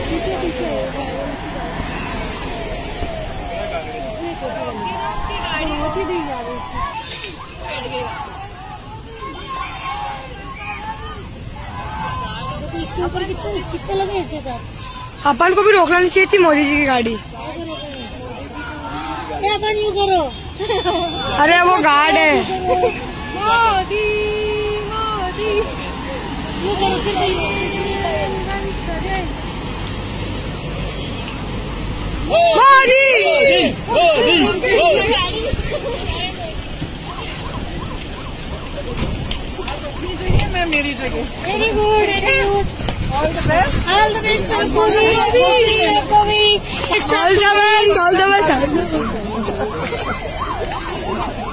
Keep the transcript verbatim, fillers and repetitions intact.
इसके ऊपर कितने स्टिकर लगे इसके साथ। अपन को भी रोकना नहीं चाहिए थी मोदी जी की गाड़ी। क्या अपन यूँ करो। अरे वो गार्ड है। मोदी मोदी यूँ करो फिर मोदी मैं मेरी जगह। Very good very good. All the best all the best सबको भी सबको भी all the best all the best.